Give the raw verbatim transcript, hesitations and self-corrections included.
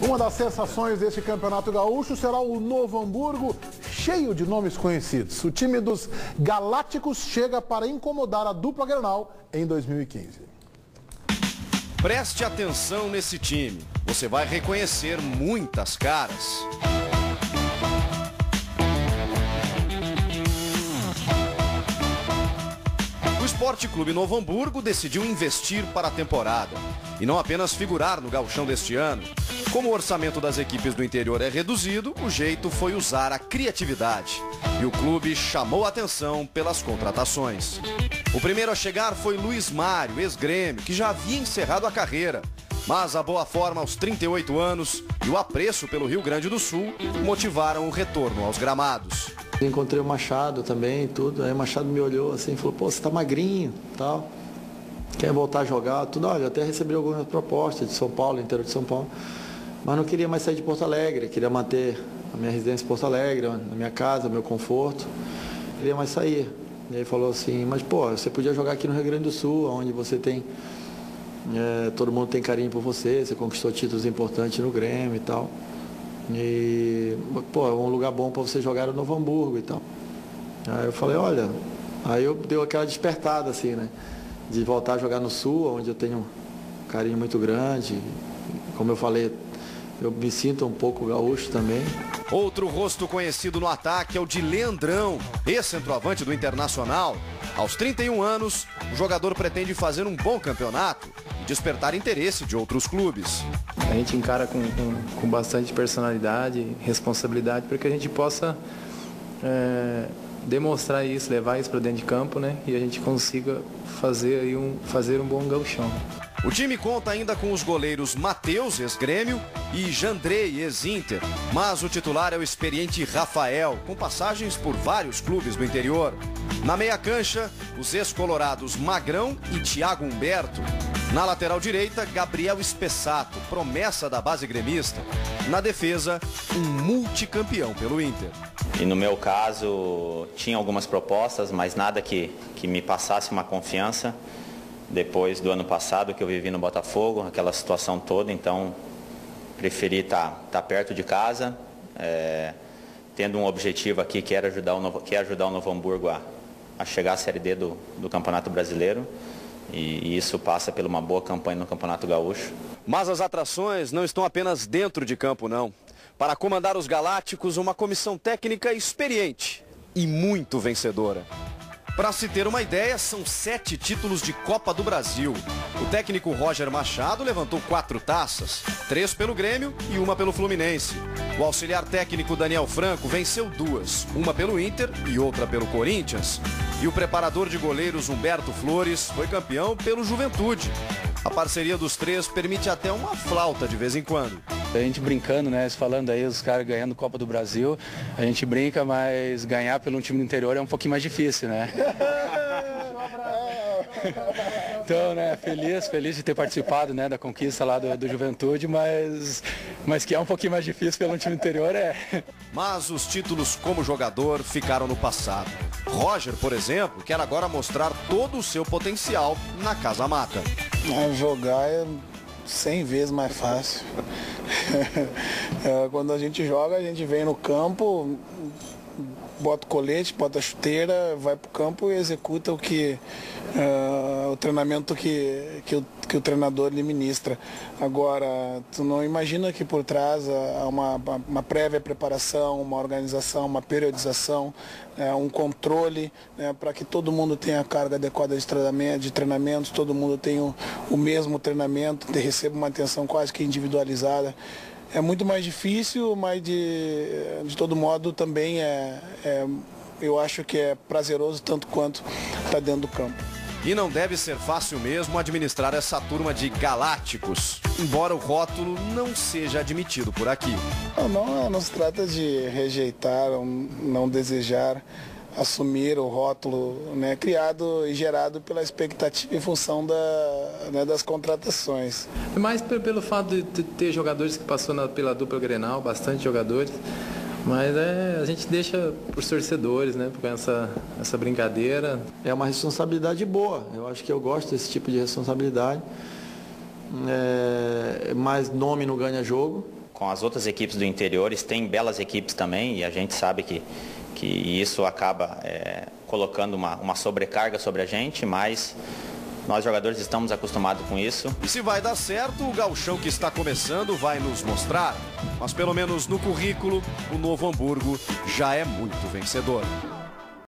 Uma das sensações deste campeonato gaúcho será o Novo Hamburgo, cheio de nomes conhecidos. O time dos Galácticos chega para incomodar a dupla Grenal em dois mil e quinze. Preste atenção nesse time. Você vai reconhecer muitas caras. O Esporte Clube Novo Hamburgo decidiu investir para a temporada e não apenas figurar no gauchão deste ano. Como o orçamento das equipes do interior é reduzido, o jeito foi usar a criatividade. E o clube chamou a atenção pelas contratações. O primeiro a chegar foi Luiz Mário, ex-Grêmio, que já havia encerrado a carreira. Mas a boa forma aos trinta e oito anos e o apreço pelo Rio Grande do Sul motivaram o retorno aos gramados. Encontrei o Machado também, tudo. Aí o Machado me olhou assim e falou, pô, você tá magrinho, tal. Quer voltar a jogar, tudo. Olha, eu até recebi algumas propostas de São Paulo, interior de São Paulo. Mas não queria mais sair de Porto Alegre, queria manter a minha residência em Porto Alegre, a minha casa, o meu conforto. Queria mais sair. E aí falou assim, mas pô, você podia jogar aqui no Rio Grande do Sul, onde você tem, é, todo mundo tem carinho por você, você conquistou títulos importantes no Grêmio e tal. E, pô, é um lugar bom para você jogar no Novo Hamburgo e tal. Aí eu falei, olha, aí eu dei aquela despertada assim, né? De voltar a jogar no Sul, onde eu tenho um carinho muito grande. Como eu falei, eu me sinto um pouco gaúcho também. Outro rosto conhecido no ataque é o de Leandrão, ex-centroavante do Internacional. Aos trinta e um anos, o jogador pretende fazer um bom campeonato e despertar interesse de outros clubes. A gente encara com, com, com bastante personalidade, responsabilidade, para que a gente possa é, demonstrar isso, levar isso para dentro de campo, né? E a gente consiga fazer, aí um, fazer um bom gauchão. O time conta ainda com os goleiros Matheus, ex-Grêmio, e Jandrei, ex-Inter. Mas o titular é o experiente Rafael, com passagens por vários clubes do interior. Na meia cancha, os ex-colorados Magrão e Thiago Humberto. Na lateral direita, Gabriel Espessato, promessa da base gremista. Na defesa, um multicampeão pelo Inter. E no meu caso, tinha algumas propostas, mas nada que, que me passasse uma confiança. Depois do ano passado que eu vivi no Botafogo, aquela situação toda, então preferi estar tá, tá perto de casa, é, tendo um objetivo aqui que era ajudar o Novo, que é ajudar o Novo Hamburgo a, a chegar à Série D do, do Campeonato Brasileiro. E, e isso passa por uma boa campanha no Campeonato Gaúcho. Mas as atrações não estão apenas dentro de campo, não. Para comandar os Galácticos, uma comissão técnica experiente e muito vencedora. Para se ter uma ideia, são sete títulos de Copa do Brasil. O técnico Roger Machado levantou quatro taças, três pelo Grêmio e uma pelo Fluminense. O auxiliar técnico Daniel Franco venceu duas, uma pelo Inter e outra pelo Corinthians. E o preparador de goleiros Humberto Flores foi campeão pelo Juventude. A parceria dos três permite até uma flauta de vez em quando. A gente brincando, né? Falando aí, os caras ganhando Copa do Brasil. A gente brinca, mas ganhar pelo time do interior é um pouquinho mais difícil, né? Então, né, feliz, feliz de ter participado, né, da conquista lá do, do Juventude, mas, mas que é um pouquinho mais difícil pelo time interior, é. Mas os títulos como jogador ficaram no passado. Roger, por exemplo, quer agora mostrar todo o seu potencial na Casa Mata. É, jogar é cem vezes mais fácil. É, quando a gente joga, a gente vem no campo, bota o colete, bota a chuteira, vai pro campo e executa o que uh, o treinamento que, que, o, que o treinador lhe ministra. Agora, tu não imagina que por trás há uma, uma prévia preparação, uma organização, uma periodização, é, um controle, né, para que todo mundo tenha a carga adequada de treinamento, de treinamentos, todo mundo tenha o, o mesmo treinamento, receba uma atenção quase que individualizada. É muito mais difícil, mas de, de todo modo também é, é, eu acho que é prazeroso tanto quanto estar dentro do campo. E não deve ser fácil mesmo administrar essa turma de galácticos, embora o rótulo não seja admitido por aqui. Não, não, não se trata de rejeitar ou não desejar assumir o rótulo, né, criado e gerado pela expectativa em função da, né, das contratações. Mais pelo fato de ter jogadores que passou na, pela dupla Grenal, bastante jogadores, mas é, a gente deixa para os torcedores, né, com essa, essa brincadeira. É uma responsabilidade boa, eu acho que eu gosto desse tipo de responsabilidade, é, mas nome não ganha jogo, com as outras equipes do interior, tem belas equipes também, e a gente sabe que, que isso acaba é, colocando uma, uma sobrecarga sobre a gente, mas nós jogadores estamos acostumados com isso. E se vai dar certo, o gauchão que está começando vai nos mostrar. Mas pelo menos no currículo, o Novo Hamburgo já é muito vencedor.